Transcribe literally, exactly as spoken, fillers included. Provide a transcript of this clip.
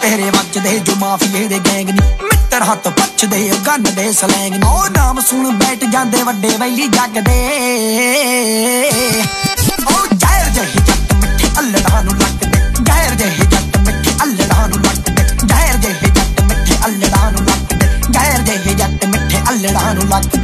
तेरे वजदे जो माफिए दे गैंग नी मित्र हथ पछदे गन दे सलैंग नी ओ नाम सुन बैठ जांदे वड्डे वैली जग दे ओ जहर जही जट मिठे अल्लड़ां नूं लगदे जहर जही जट मिठे अल्लड़ां नूं लगदे जहर जही जट मिठे अल्लड़ां नूं लगदे जहर जही जट मिठे अल्लड़ां नूं लगदे